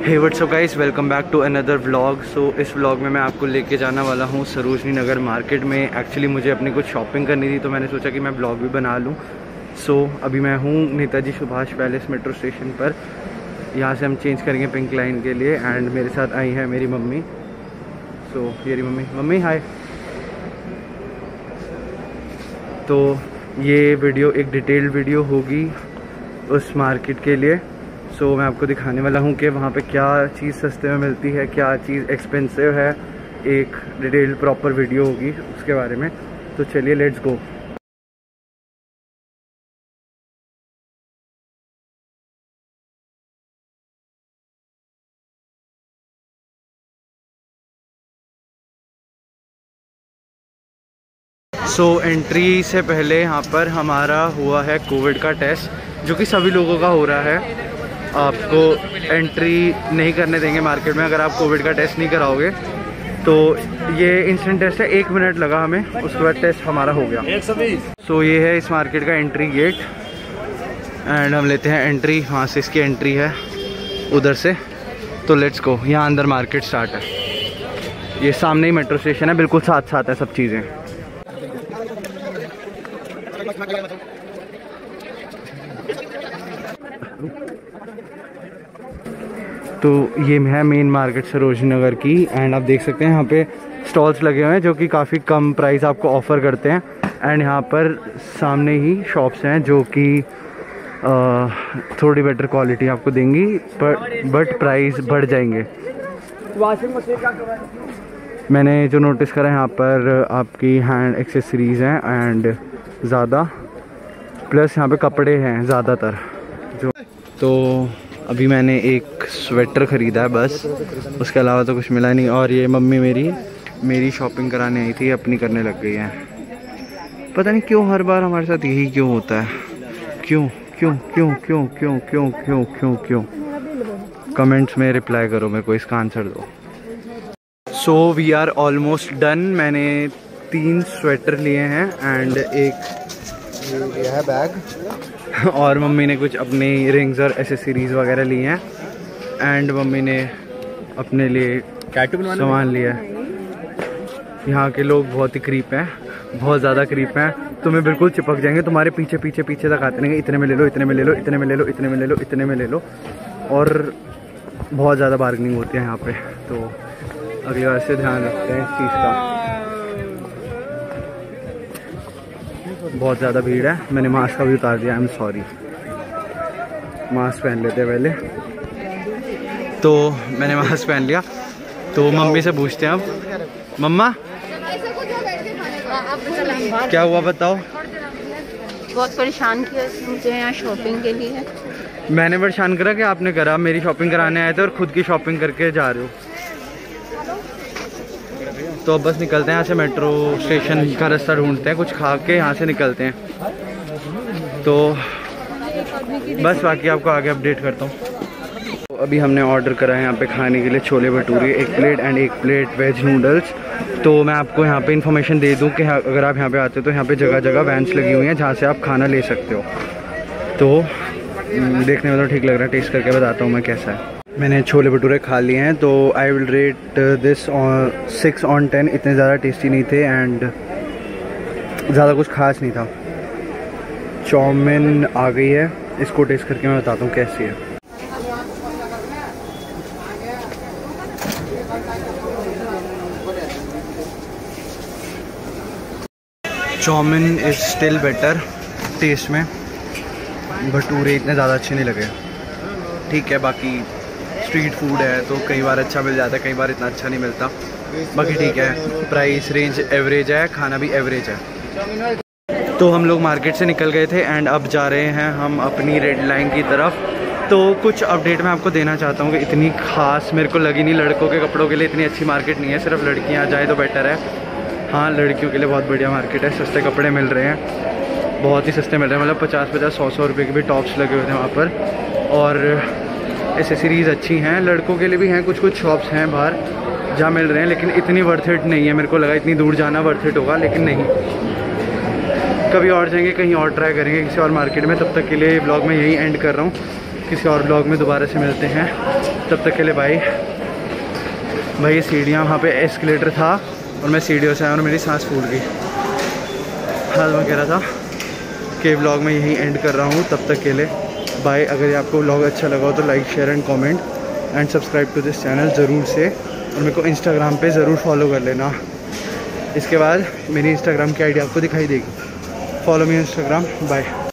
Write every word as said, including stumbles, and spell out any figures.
Hey what's up guys, welcome back to another vlog. So इस vlog में मैं आपको लेके जाने वाला हूँ सरोजनी नगर मार्केट में। एक्चुअली मुझे अपनी कुछ शॉपिंग करनी थी तो मैंने सोचा कि मैं व्लॉग भी बना लूँ। सो so, अभी मैं हूँ Netaji Subhash palace metro station पर। यहाँ से हम चेंज करेंगे पिंक लाइन के लिए एंड मेरे साथ आई है मेरी मम्मी। सो so, ये मम्मी मम्मी हाय। तो ये वीडियो एक डिटेल्ड वीडियो होगी उस मार्केट के लिए। सो so, मैं आपको दिखाने वाला हूँ कि वहाँ पे क्या चीज़ सस्ते में मिलती है, क्या चीज़ एक्सपेंसिव है। एक डिटेल्ड प्रॉपर वीडियो होगी उसके बारे में। तो चलिए let's go. So so, entry से पहले यहाँ पर हमारा हुआ है कोविड का टेस्ट, जो कि सभी लोगों का हो रहा है। आपको एंट्री नहीं करने देंगे मार्केट में अगर आप कोविड का टेस्ट नहीं कराओगे। तो ये इंस्टेंट टेस्ट है, एक मिनट लगा हमें, उसके बाद टेस्ट हमारा हो गया। सो so, ये है इस मार्केट का एंट्री गेट एंड हम लेते हैं एंट्री। वहाँ से इसकी एंट्री है उधर से। तो लेट्स गो। यहाँ अंदर मार्केट स्टार्ट है। ये सामने ही मेट्रो स्टेशन है, बिल्कुल साथ साथ है सब चीज़ें। तो ये है मेन मार्केट सरोजनी नगर की एंड आप देख सकते हैं यहाँ पे स्टॉल्स लगे हुए हैं जो कि काफ़ी कम प्राइस आपको ऑफ़र करते हैं। एंड यहाँ पर सामने ही शॉप्स हैं जो कि थोड़ी बेटर क्वालिटी आपको देंगी, पर बट प्राइस बढ़ जाएंगे। मैंने जो नोटिस करा यहाँ पर आपकी हैंड एक्सेसरीज़ हैं एंड ज़्यादा, प्लस यहाँ पे कपड़े हैं ज़्यादातर जो। तो अभी मैंने एक स्वेटर ख़रीदा है बस, उसके अलावा तो कुछ मिला नहीं। और ये मम्मी मेरी मेरी शॉपिंग कराने आई थी, अपनी करने लग गई है। पता नहीं क्यों हर बार हमारे साथ यही क्यों होता है। क्यों क्यों क्यों क्यों क्यों क्यों क्यों क्यों क्यों कमेंट्स में रिप्लाई करो, मेरे को इसका आंसर दो। So we are almost done. मैंने तीन स्वेटर लिए हैं एंड एक लिया है बैग और मम्मी ने कुछ अपनी रिंग्स और एसेसरीज वगैरह ली हैं एंड मम्मी ने अपने लिए सामान लिया है। यहाँ के लोग बहुत ही क्रीप हैं, बहुत ज़्यादा क्रीप हैं। तुम्हें बिल्कुल चिपक जाएंगे, तुम्हारे पीछे पीछे पीछे तक आते रहेंगे। इतने में ले लो, इतने में ले लो, इतने में ले लो, इतने में ले लो, इतने में ले लो। और बहुत ज़्यादा बार्गेनिंग होती है यहाँ पे। तो अगली बार से ध्यान रखते हैं इस चीज़ का। बहुत ज़्यादा भीड़ है। मैंने मास्क का भी उतार दिया, आई एम सॉरी। मास्क पहन लेते हैं पहले। तो मैंने मास्क पहन लिया। तो मम्मी से पूछते हैं अब, मम्मा क्या हुआ बताओ। बहुत परेशान किया मुझे यहाँ शॉपिंग के लिए। मैंने परेशान करा कि आपने करा? मेरी शॉपिंग कराने आए थे और खुद की शॉपिंग करके जा रहे हो। तो अब बस निकलते हैं यहाँ से, मेट्रो स्टेशन का रास्ता ढूंढते हैं, कुछ खा के यहाँ से निकलते हैं। तो बस बाकी आपको आगे अपडेट करता हूँ। तो अभी हमने ऑर्डर करा है यहाँ पे खाने के लिए छोले भटूरे एक प्लेट एंड एक प्लेट वेज नूडल्स। तो मैं आपको यहाँ पे इन्फॉर्मेशन दे दूँ कि अगर आप यहाँ पे आते हो तो यहाँ पे जगह जगह वैन्स लगी हुई हैं जहाँ से आप खाना ले सकते हो। तो देखने में तो ठीक लग रहा है, टेस्ट करके बताता हूँ मैं कैसा है। मैंने छोले भटूरे खा लिए हैं तो I will rate this on six on ten. इतने ज़्यादा टेस्टी नहीं थे एंड ज़्यादा कुछ खास नहीं था। चाउमीन आ गई है, इसको टेस्ट करके मैं बताता हूँ कैसी है। Chowmein is still better taste में, भटूरे इतने ज़्यादा अच्छे नहीं लगे। ठीक है, बाकी स्ट्रीट फूड है तो कई बार अच्छा मिल जाता है, कई बार इतना अच्छा नहीं मिलता। बाकी ठीक है, प्राइस रेंज एवरेज है, खाना भी एवरेज है। तो हम लोग मार्केट से निकल गए थे एंड अब जा रहे हैं हम अपनी रेड लाइन की तरफ। तो कुछ अपडेट मैं आपको देना चाहता हूँ कि इतनी खास मेरे को लगी नहीं। लड़कों के कपड़ों के लिए इतनी अच्छी मार्केट नहीं है, सिर्फ लड़कियाँ जाए तो बेटर है। हाँ, लड़कियों के लिए बहुत बढ़िया मार्केट है, सस्ते कपड़े मिल रहे हैं, बहुत ही सस्ते मिल रहे हैं। मतलब पचास पचास सौ सौ रुपये के भी टॉप्स लगे हुए थे वहाँ पर। और एसेसरीज़ अच्छी हैं, लड़कों के लिए भी हैं, कुछ कुछ शॉप्स हैं बाहर जहाँ मिल रहे हैं, लेकिन इतनी वर्थ इट नहीं है। मेरे को लगा इतनी दूर जाना वर्थ इट होगा, लेकिन नहीं। कभी और जाएंगे, कहीं और ट्राई करेंगे किसी और मार्केट में। तब तक के लिए ब्लॉग में यही एंड कर रहा हूँ। किसी और ब्लॉग में दोबारा से मिलते हैं। तब तक के लिए बाय। भाई ये सीढ़ियाँ, वहाँ पे एस्केलेटर था और मैं सीढ़ियों से आया और मेरी सांस फूल गई। हाल वगैरह था कि व्लॉग में यहीं एंड कर रहा हूँ। तब तक के लिए बाय। अगर ये आपको व्लॉग अच्छा लगा हो तो like share and comment and subscribe to this channel ज़रूर से, और मेरे को इंस्टाग्राम पे ज़रूर फॉलो कर लेना। इसके बाद मेरी इंस्टाग्राम की आईडी आपको दिखाई देगी। Follow me Instagram. बाय।